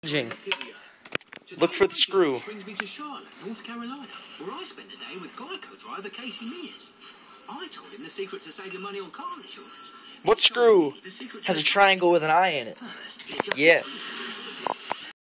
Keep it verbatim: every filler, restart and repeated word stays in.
Look for the screw. Brings me to Charlotte, North Carolina, where I spent a day with Geico driver Mears. I told him the secret to saving money on car insurance. What screw has a triangle with an eye in it? Yeah.